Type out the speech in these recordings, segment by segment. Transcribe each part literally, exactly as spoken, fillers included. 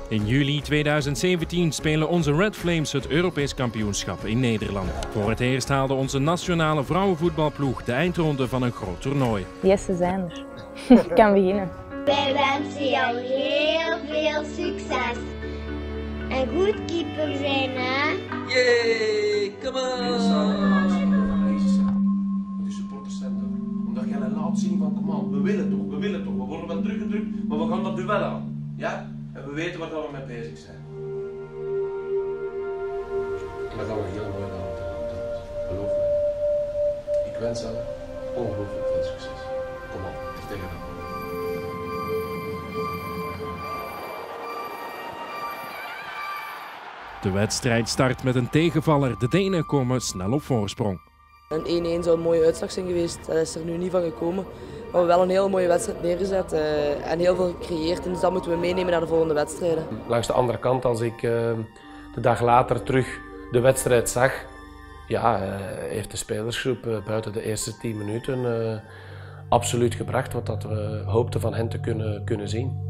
In juli tweeduizend zeventien spelen onze Red Flames het Europees kampioenschap in Nederland. Voor het eerst haalde onze nationale vrouwenvoetbalploeg de eindronde van een groot toernooi. Yes, ze zijn er. Ik kan beginnen. Wij wensen jou heel veel succes. En goed keeper zijn, hè? Yay, come on! De supporters zijn er. Omdat jij laat zien van, kom aan, we willen toch, we willen toch. We worden wel teruggedrukt, maar we gaan dat duel aan. Ja? En we weten waar we mee bezig zijn. Dat gaan we een hele mooie avond hebben. Geloof me. Ik wens hen ongelooflijk veel succes. Kom op, tegen dat. De wedstrijd start met een tegenvaller. De Denen komen snel op voorsprong. Een één-één zou een mooie uitslag zijn geweest. Dat is er nu niet van gekomen. We hebben wel een hele mooie wedstrijd neergezet uh, en heel veel gecreëerd. En dus dat moeten we meenemen naar de volgende wedstrijden. Langs de andere kant, als ik uh, de dag later terug de wedstrijd zag, ja, uh, heeft de spelersgroep uh, buiten de eerste tien minuten uh, absoluut gebracht wat dat we hoopten van hen te kunnen, kunnen zien.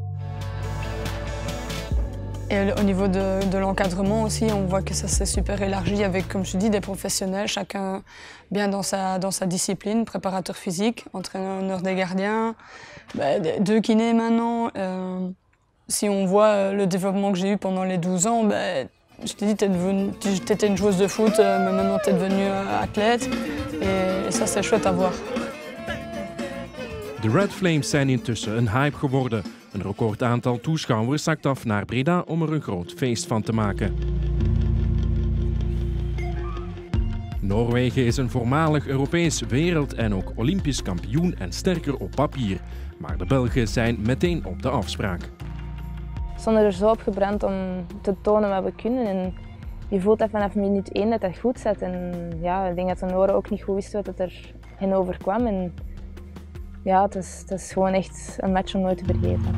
Et au niveau de, de l'encadrement aussi, on voit que ça s'est super élargi avec, comme je dis, des professionnels, chacun bien dans sa, dans sa discipline, préparateur physique, entraîneur des gardiens, bah, deux kinés maintenant. Euh, si on voit le développement que j'ai eu pendant les douze ans, bah, je t'ai dit, tu étais une joueuse de foot, mais maintenant tu es devenue athlète. Et, et ça, c'est chouette à voir. De Red Flames zijn intussen een hype geworden. Een record aantal toeschouwers zakt af naar Breda om er een groot feest van te maken. Noorwegen is een voormalig Europees wereld- en ook Olympisch kampioen en sterker op papier. Maar de Belgen zijn meteen op de afspraak. We stonden er zo op gebrand om te tonen wat we kunnen. En je voelt dat vanaf minuut één dat dat goed zat. En ja, ik denk dat de Noren ook niet goed wisten wat er hen overkwam. En ja, het is, het is gewoon echt een match om nooit te vergeten.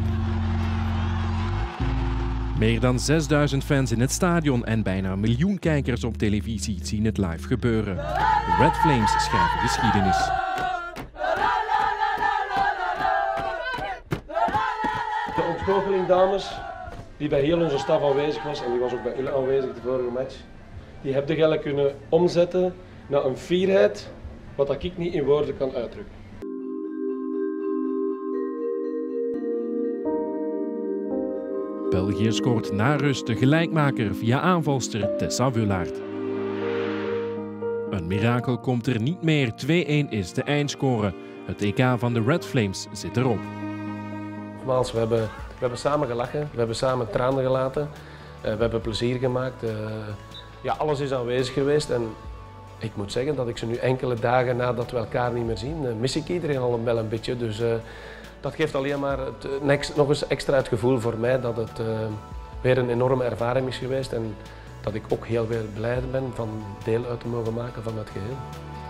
Meer dan zesduizend fans in het stadion en bijna een miljoen kijkers op televisie zien het live gebeuren. De Red Flames schrijven geschiedenis. De ontgoocheling, dames, die bij heel onze staf aanwezig was, en die was ook bij jullie aanwezig de vorige match, die heb je kunnen omzetten naar een fierheid wat ik niet in woorden kan uitdrukken. België scoort na rust de gelijkmaker via aanvalster Tessa Wullaert. Een mirakel komt er niet meer. twee-één is de eindscore. Het E K van de Red Flames zit erop. Nogmaals, we hebben, we hebben samen gelachen, we hebben samen tranen gelaten, uh, we hebben plezier gemaakt. Uh, ja, alles is aanwezig geweest en ik moet zeggen dat ik ze nu enkele dagen nadat we elkaar niet meer zien, uh, mis ik iedereen al wel een beetje. Dus, uh, dat geeft alleen maar het, nog eens extra het gevoel voor mij dat het uh, weer een enorme ervaring is geweest en dat ik ook heel veel blij ben van deel uit te mogen maken van het geheel.